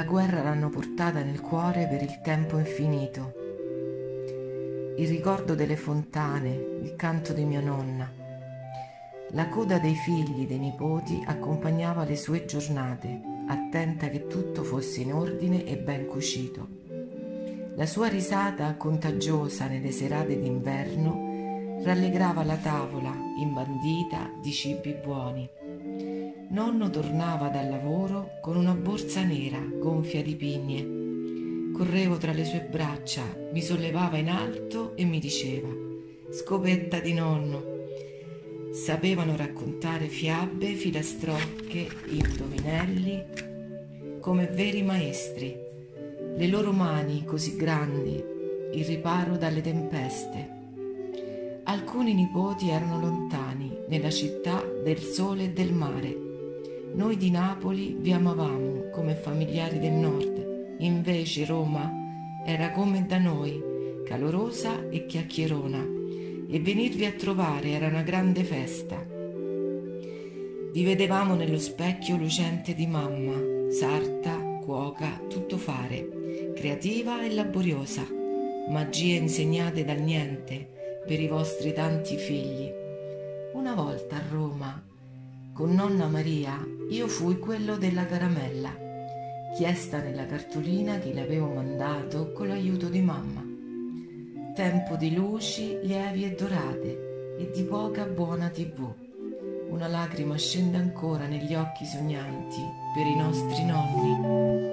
la guerra l'hanno portata nel cuore per il tempo infinito. Il ricordo delle fontane, il canto di mia nonna, la coda dei figli, dei nipoti accompagnava le sue giornate, attenta che tutto fosse in ordine e ben cucito. La sua risata contagiosa nelle serate d'inverno rallegrava la tavola imbandita di cibi buoni. Nonno tornava dal lavoro con una borsa nera gonfia di pigne. Correvo tra le sue braccia, mi sollevava in alto e mi diceva: «Scopetta di nonno». Sapevano raccontare fiabe, filastrocche, indovinelli come veri maestri. Le loro mani così grandi, il riparo dalle tempeste. Alcuni nipoti erano lontani, nella città del sole e del mare. Noi di Napoli vi amavamo come familiari del nord, invece Roma era come da noi, calorosa e chiacchierona, e venirvi a trovare era una grande festa. Vi vedevamo nello specchio lucente di mamma, sarta, cuoca, tutto fare, creativa e laboriosa, magie insegnate dal niente per i vostri tanti figli. Una volta a Roma, con nonna Maria, io fui quello della caramella, chiesta nella cartolina che le avevo mandato con l'aiuto di mamma. Tempo di luci lievi e dorate e di poca buona TV. Una lacrima scende ancora negli occhi sognanti per i nostri nonni.